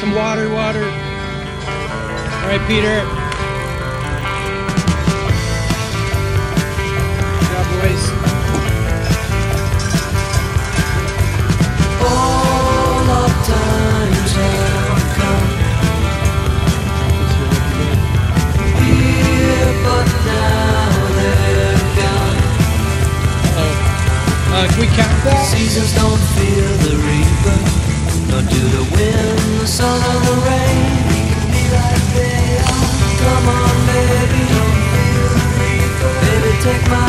some water. All right, Peter. Good job, boys. All our times have come here, but now they're gone. Can we count that? Seasons don't fear the reaper, nor do the wind, the sun, or the rain. We can be like they are. Come on, baby, don't fear the reaper. Baby, take my